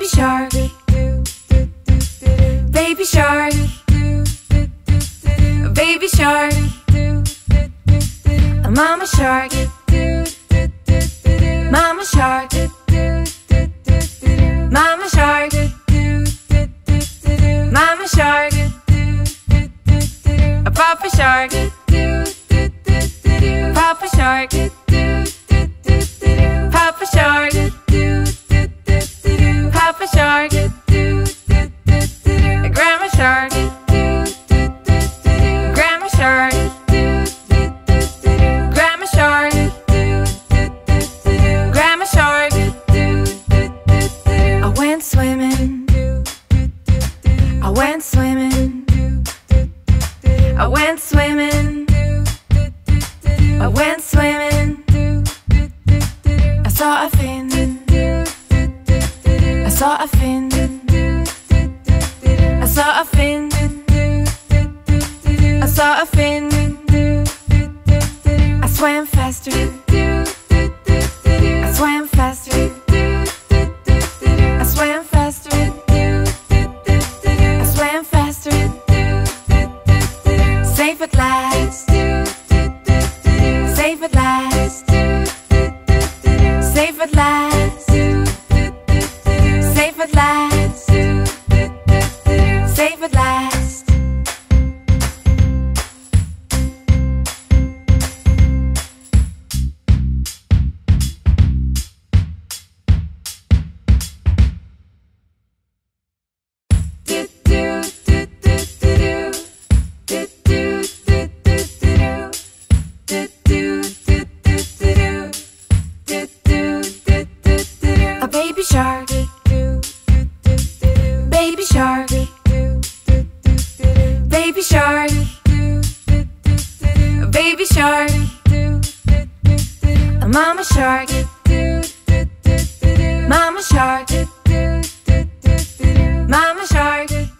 shark, baby shark, baby shark, mama shark, mama shark, mama shark, mama shark, papa shark, papa shark, papa shark, papa shark, grandma shark, grandma shark, grandma shark, grandma shark. I went swimming, I went swimming, I went swimming, I went swimming. I saw a fin, I saw a fin, I saw a fin, I saw a fin. I swam faster, I swam faster, I swam faster, I swam faster. Safe at last, safe at last, safe at last, safe at last, safe at last. A baby shark, baby shark, baby shark, baby shark, a mama shark, mama shark, mama shark.